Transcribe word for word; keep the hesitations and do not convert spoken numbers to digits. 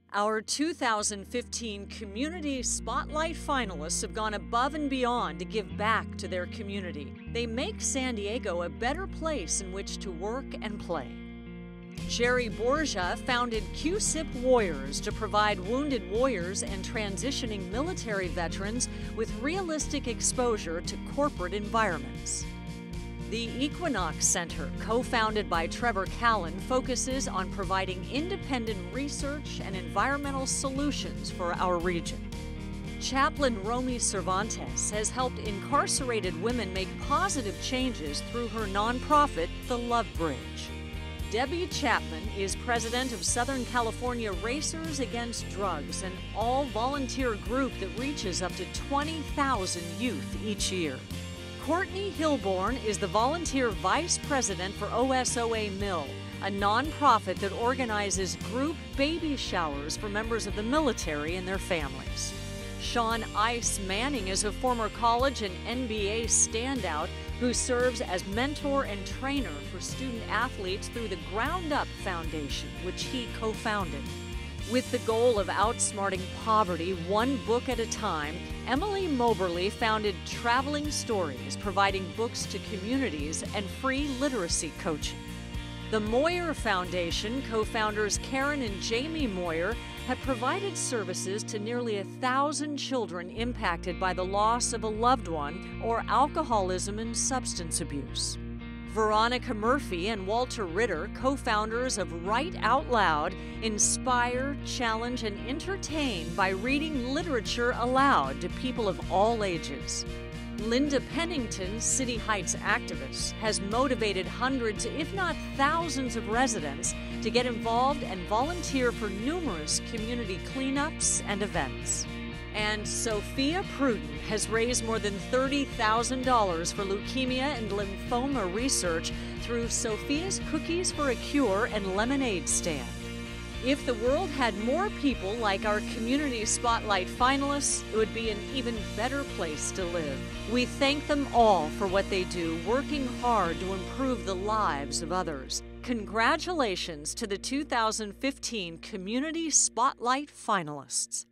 Our two thousand fifteen Community Spotlight finalists have gone above and beyond to give back to their community. They make San Diego a better place in which to work and play. Jerry Borgia founded Q S I P Warriors to provide wounded warriors and transitioning military veterans with realistic exposure to corporate environments. The Equinox Center, co-founded by Trevor Callan, focuses on providing independent research and environmental solutions for our region. Chaplain Romy Cervantes has helped incarcerated women make positive changes through her nonprofit, The Love Bridge. Debbie Chapman is president of Southern California Racers Against Drugs, an all-volunteer group that reaches up to twenty thousand youth each year. Courtney Hilborn is the volunteer vice president for O S O A Mill, a nonprofit that organizes group baby showers for members of the military and their families. Sean Ice Manning is a former college and N B A standout who serves as mentor and trainer for student athletes through the Ground Up Foundation, which he co-founded. With the goal of outsmarting poverty one book at a time, Emily Moberly founded Traveling Stories, providing books to communities and free literacy coaching. The Moyer Foundation co-founders Karen and Jamie Moyer have provided services to nearly a thousand children impacted by the loss of a loved one or alcoholism and substance abuse. Veronica Murphy and Walter Ritter, co-founders of Write Out Loud, inspire, challenge, and entertain by reading literature aloud to people of all ages. Linda Pennington, City Heights activist, has motivated hundreds, if not thousands, of residents to get involved and volunteer for numerous community cleanups and events. And Sophia Pruden has raised more than thirty thousand dollars for leukemia and lymphoma research through Sophia's Cookies for a Cure and Lemonade Stand. If the world had more people like our Community Spotlight finalists, it would be an even better place to live. We thank them all for what they do, working hard to improve the lives of others. Congratulations to the two thousand fifteen Community Spotlight finalists.